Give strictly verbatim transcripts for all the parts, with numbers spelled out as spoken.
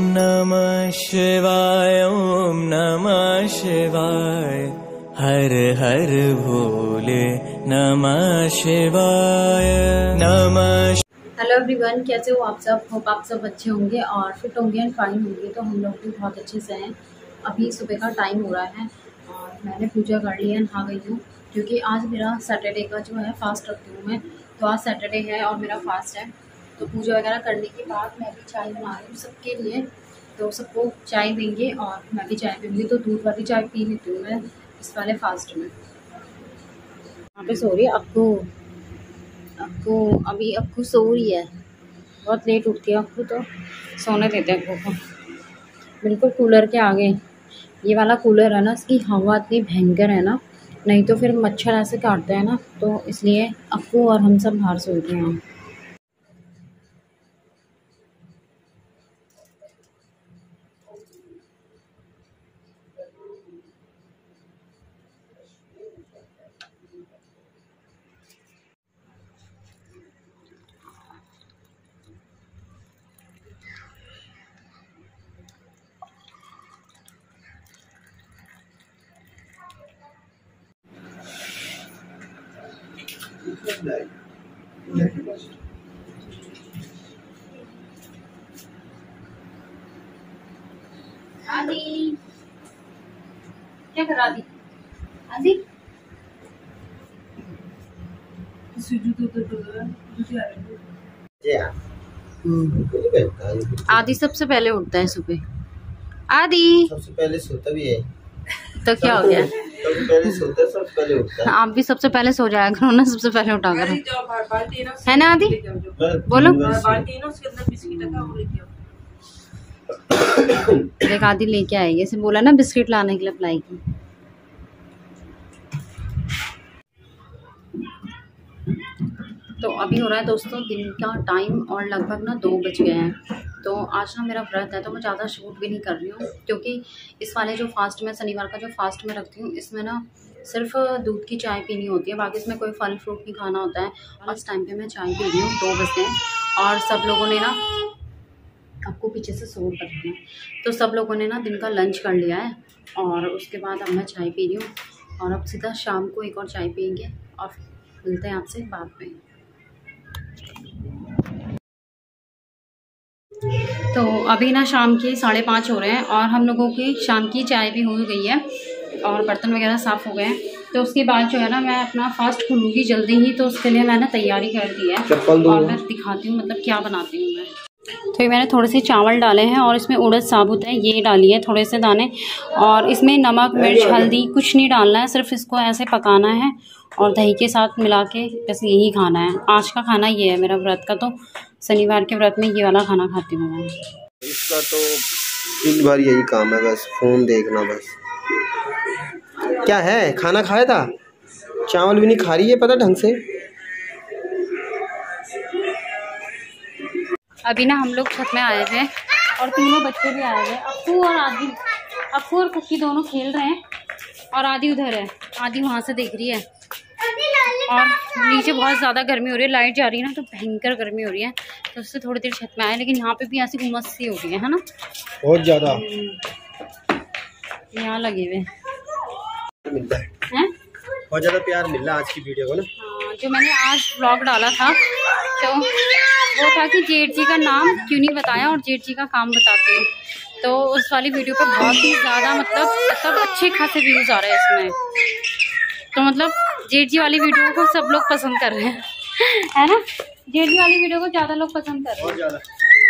नमः शिवाय ओम नमः शिवाय हर हर भोले नमः शिवाय नमः। हेलो एवरीवन, कैसे हो आप सब? होप आप सब अच्छे होंगे और फिट होंगे एंड फाइन होंगे। तो हम लोग भी बहुत अच्छे से हैं। अभी सुबह का टाइम हो रहा है और मैंने पूजा कर ली है, नहा गई हूँ, क्योंकि आज मेरा सैटरडे का जो है फास्ट रखती हूँ मैं। तो आज सैटरडे है और मेरा फास्ट है। तो पूजा वगैरह करने के बाद मैं भी चाय बना रही हूँ सबके लिए। तो सबको चाय देंगे और मैं भी चाय पीऊँगी। तो दूध वाली चाय पी लेती हूँ मैं इस वाले फास्ट में। यहाँ पे सो रही है अक्कू। अक्कू अभी अक्कू सो रही है, बहुत लेट उठती है अक्कू, तो सोने देते हैं अक्कू को बिल्कुल कूलर के आगे। ये वाला कूलर है ना, इसकी हवा इतनी भयंकर है ना, नहीं तो फिर मच्छर ऐसे काटते हैं ना, तो इसलिए अक्कू और हम सब बाहर सोते हैं। आदि क्या करा दी? आदि आदि सबसे पहले उठता है सुबह। आदि सबसे पहले सोता भी है, तो क्या हो गया? सबसे पहले सोता है, सबसे पहले उठता है। आप भी सबसे पहले सो जाया करो ना, सबसे पहले उठा करो, है ना आदि? बोलो। एक आदि लेके आएगी, इसे बोला ना बिस्किट लाने के लिए अप्लाई की। तो अभी हो रहा है दोस्तों दिन का टाइम और लगभग ना दो बज गए हैं। तो आज ना मेरा व्रत है, तो मैं ज़्यादा शूट भी नहीं कर रही हूँ, क्योंकि इस वाले जो फास्ट में शनिवार का जो फास्ट में रखती हूँ, इसमें ना सिर्फ दूध की चाय पीनी होती है, बाकी इसमें कोई फल फ्रूट नहीं खाना होता है। और इस टाइम पे मैं चाय पी रही हूँ, दो बजे हैं और सब लोगों ने ना, आपको पीछे से शोर कर रही है, तो सब लोगों ने ना दिन का लंच कर लिया है और उसके बाद अब मैं चाय पी रही हूँ। और अब सीधा शाम को एक और चाय पियेंगे और मिलते हैं आपसे बाद में। तो अभी ना शाम के साढ़े पाँच हो रहे हैं और हम लोगों की शाम की चाय भी हो गई है और बर्तन वगैरह साफ़ हो गए हैं। तो उसके बाद जो है ना, मैं अपना फास्ट खोलूँगी जल्दी ही, तो उसके लिए मैंने तैयारी कर दी है और मैं दिखाती हूँ मतलब क्या बनाती हूँ मैं। तो ये मैंने थोड़े से चावल डाले हैं और इसमें उड़द साबुत है, ये डाली है थोड़े से दाने, और इसमें नमक मिर्च हल्दी कुछ नहीं डालना है, सिर्फ इसको ऐसे पकाना है और दही के साथ मिला के बस यही खाना है। आज का खाना ये है मेरा व्रत का। तो शनिवार के व्रत में ये वाला खाना खाती हूँ मैं। इसका तो दिन भर यही काम है, बस फोन देखना। बस क्या है, खाना खाया था, चावल भी नहीं खा रही है पता ढंग से। अभी ना हम लोग छत में आए थे और तीनों बच्चे भी आए थे। अप्पू और आदि, अप्पू और कुक्की दोनों खेल रहे हैं और आदि उधर है, आदि वहाँ से देख रही है। और नीचे बहुत ज़्यादा गर्मी हो रही है, लाइट जा रही है ना, तो भयंकर गर्मी हो रही है, तो उससे थोड़ी देर छत में आए। लेकिन यहाँ पे भी ऐसी उमस सी हो रही है, है ना, बहुत ज़्यादा। यहाँ लगे हुए मिलता है, हैं बहुत ज़्यादा प्यार मिल रहा है आज की वीडियो को ना। हाँ, जो मैंने आज व्लॉग डाला था तो वो था कि जेठ जी का नाम क्यों नहीं बताया और जेठ जी का काम बताती हूँ। तो उस वाली वीडियो पे बहुत ही ज़्यादा मतलब मतलब अच्छे खासे व्यूज़ आ रहे हैं इसमें। तो मतलब जेठ जी वाली वीडियो को सब लोग पसंद कर रहे हैं, है ना? जेठ जी वाली वीडियो को ज़्यादा लोग पसंद कर रहे हैं।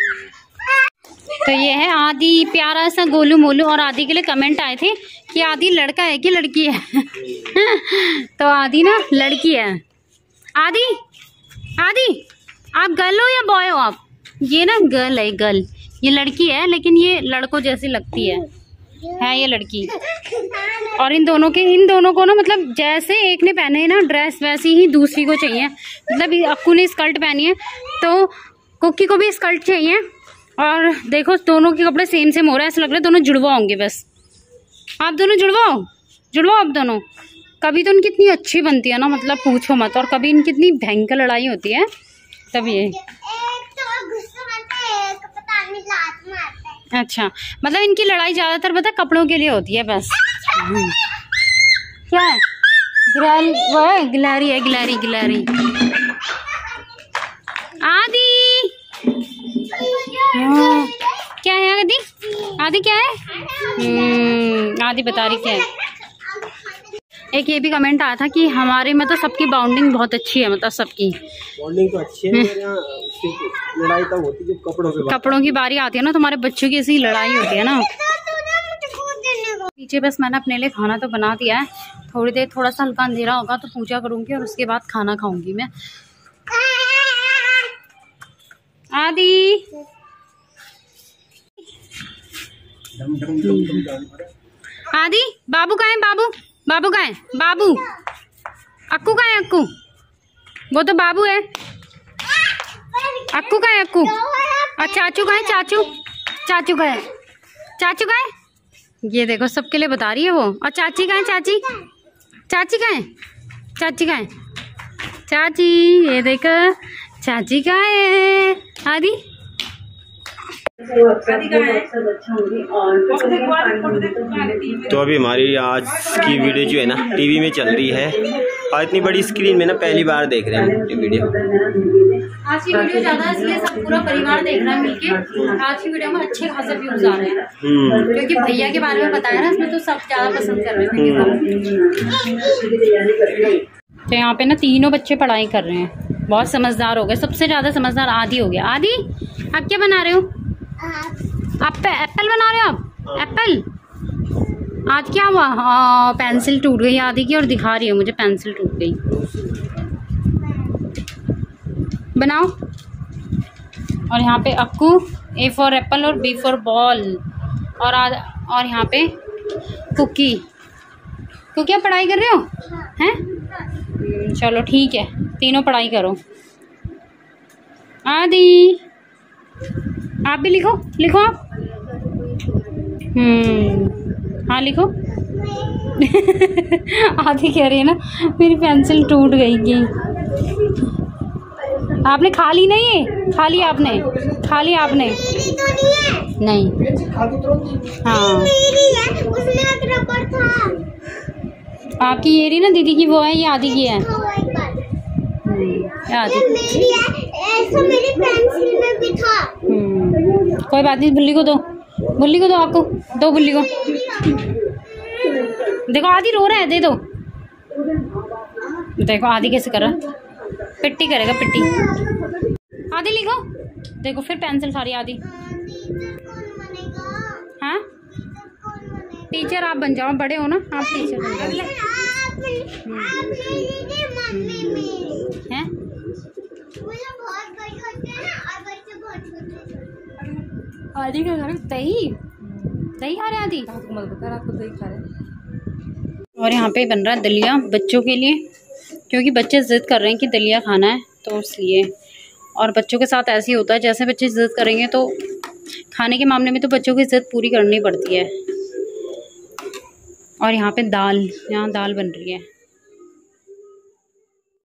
तो ये है आदि, प्यारा सा गोलू मोलू। और आदि के लिए कमेंट आए थे कि आदि लड़का है कि लड़की है। तो आदि ना लड़की है। आदि आदि आप गर्ल हो या बॉय हो? आप ये ना गर्ल है, गर्ल। ये लड़की है लेकिन ये लड़कों जैसी लगती है, है ये लड़की। और इन दोनों के इन दोनों को ना मतलब जैसे एक ने पहने है ना ड्रेस, वैसी ही दूसरी को चाहिए। मतलब अक्कू ने स्कर्ट पहनी है तो कुक्की को भी स्कर्ट चाहिए। और देखो दोनों के कपड़े सेम सेम हो रहा है, ऐसा लग रहा है दोनों जुड़वा होंगे। बस आप दोनों जुड़वाओ जुड़वाओ आप दोनों। कभी तो इनकी इतनी अच्छी बनती है ना, मतलब पूछो मत, और कभी इनकी इतनी भयंकर लड़ाई होती है। तब ये अच्छा, मतलब इनकी लड़ाई ज्यादातर पता कपड़ों के लिए होती है बस। क्या है? गिलहरी, वो है गिलहरी है, गिलहरी गिलहरी। आदि हाँ, क्या है आदि? आदि क्या है? हम्म, आदि बता रही क्या है। एक ये भी कमेंट आया था कि हमारे मतलब सबकी बाउंडिंग बहुत अच्छी है, मतलब सबकी बाउंडिंग तो अच्छी है, लड़ाई तब होती है जब कपड़ों की कपड़ों की बारी आती है ना, तुम्हारे बच्चों की ऐसी लड़ाई होती है ना। पीछे बस मैंने अपने लिए खाना तो बना दिया है, थोड़ी देर थोड़ा सा हल्का अंधेरा होगा तो पूजा करूंगी और उसके बाद खाना खाऊंगी मैं। आदि आदि बाबू कहाँ है? बाबू बाबू कहाँ है? बाबू अक्कू कहाँ है? अक्कू वो तो बाबू है। अक्कू कहाँ है? अक्कू और चाचू कहाँ है? चाचू चाचू कहाँ है? चाचू कहाँ है? ये देखो सबके लिए बता रही है वो। और चाची कहाँ है? चाची चाची कहाँ है? चाची कहाँ है? चाची ये देखो चाची कहाँ है? आदि तो अभी हमारी आज की वीडियो जो है ना टीवी में चल रही है, और इतनी बड़ी स्क्रीन में ना पहली बार देख रहे हैं ये वीडियो। आज की वीडियो ज्यादा इसलिए सब पूरा परिवार देख रहा है मिलके। आज की वीडियो में अच्छे खासे व्यूज आ रहे हैं क्योंकि भैया के बारे में बताया ना, इसमें तो सब ज्यादा पसंद कर रहे हैं। तो यहाँ पे ना तीनों बच्चे पढ़ाई कर रहे हैं, बहुत समझदार हो गए। सबसे ज्यादा समझदार आदि हो गया। आदि आप क्या बना रहे हो? आप एप्पल बना रहे हो? आप एप्पल? आज क्या हुआ? हाँ पेंसिल टूट गई आदि की, और दिखा रही है मुझे पेंसिल टूट गई। बनाओ। और यहाँ पे अक्कू ए फॉर एप्पल और बी फॉर बॉल, और आद, और यहाँ पे कुकी। कुकी आप पढ़ाई कर रहे हो? हैं? चलो ठीक है, तीनों पढ़ाई करो। आदि आप भी लिखो, लिखो आप। हम्म हाँ लिखो। आदि कह रही है ना मेरी पेंसिल टूट गई की। आपने खा ली? नहीं है खा ली आपने? खा ली आपने? नहीं हाँ आपकी ये रही ना दीदी की, वो है, ये आदि की है। आदि मेरी पेंसिल में भी था। कोई बात नहीं, बुल्ली को दो, बुल्ली को दो, आपको दो बुल्ली को। देखो आदि रो रहा है, दे दो। देखो आदि कैसे कर रहा, पिट्टी करेगा पिट्टी। आदि लिखो। देखो फिर पेंसिल खा रही आदि। हाँ टीचर आप बन जाओ, बड़े हो ना आप, टीचर बन जाओ। हैं? आदि का घर दही दही खा रहे हैं आदि। मत बता, रात को दही खा रहे हैं। और यहाँ पे बन रहा है दलिया बच्चों के लिए, क्योंकि बच्चे जिद कर रहे हैं कि दलिया खाना है, तो इसलिए। और बच्चों के साथ ऐसे ही होता है, जैसे बच्चे जिद करेंगे तो खाने के मामले में तो बच्चों की जिद पूरी करनी पड़ती है। और यहाँ पे दाल, यहाँ दाल बन रही है।